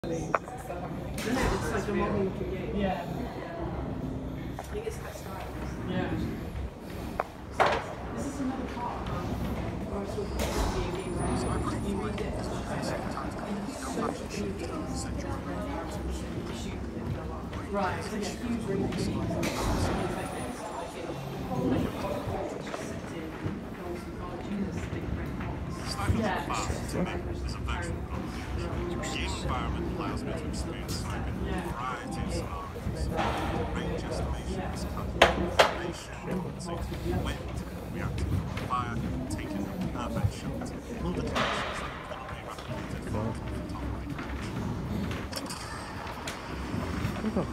It's like a modern game. Yeah. I think it's quite stylish. Yeah. So this is another part of where I was talking about being game right. You read it as right. So yeah, huge range of Yeah. To me, as a veteran, the game environment allows me to experience cyber in a variety of scenarios. Range estimations, calculation, wind, reacting to fire, taking perfect shots, and other conditions that cannot be replicated from the top right hand.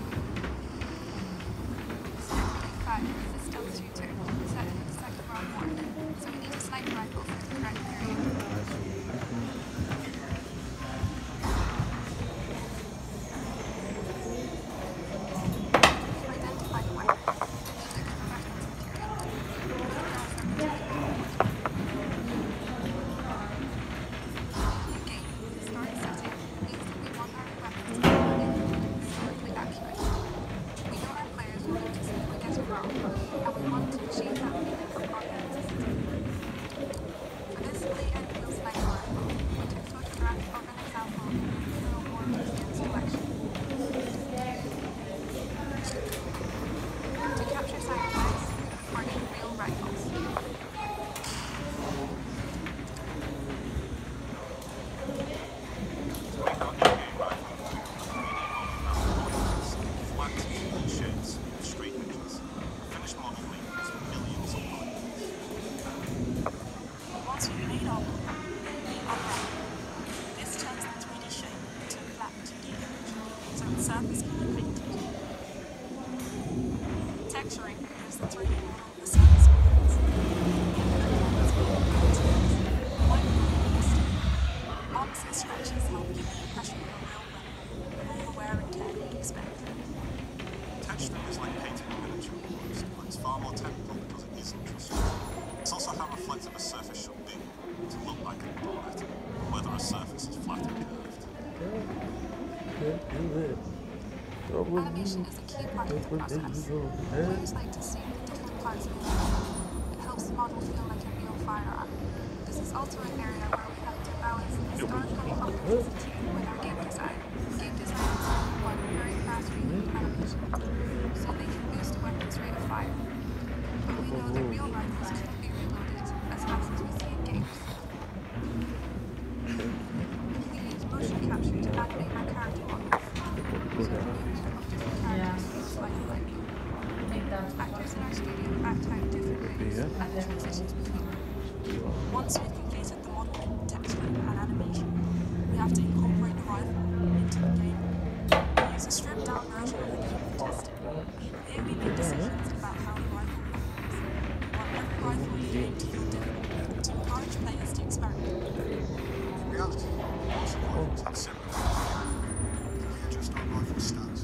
This is stealth shooter, set in the Second World War, so we need a sniper rifle for the correct area. Identify the weapon. Use it for weapons New game. Start setting means that we want our weapons to be historically accurate. We know our players will notice if we get it wrong, and we want to achieve that feeling of authenticity. For this Lee Enfield sniper rifle, we took a photograph of an example in the Imperial War Museum's collection. To capture side effects, or need real rifles. Once you've made all of them, unwrap. This turns the 3D shape into a flat 2D image, so the surface can be painted. Texturing gives the 3D model the surface appearance. Bumps and scratches help give the impression of a real weapon, with all the wear and tear you'd expect. Texturing is like painting a miniature almost, but it's far more technical because it isn't just you. It's also how reflective a surface should be to look like it would better, whether a surface is flat or curved. Animation is a key part of the process. We always like to see the different parts of the weapon. It helps the model feel like a real firearm. This is also an area where we have to balance historical authenticity with our game design. Game designers want very fast reload animation, so they can boost a weapon's rate of fire. But we know that real rifles couldn't be reloaded as fast as we see in games. We use motion capture to animate our character models, so the movement of different characters feels lifelike. Actors in our studio act out different moves and the transitions between them. Once we've completed the modeling, texturing and animation, we have to incorporate the rifle into the game. We use a stripped down version of the game for testing. Here we make decisions about how the rifle performs. We want every rifle in the game to feel different, to encourage players to experiment. In reality, most rifles have similar. You can adjust our rifle stats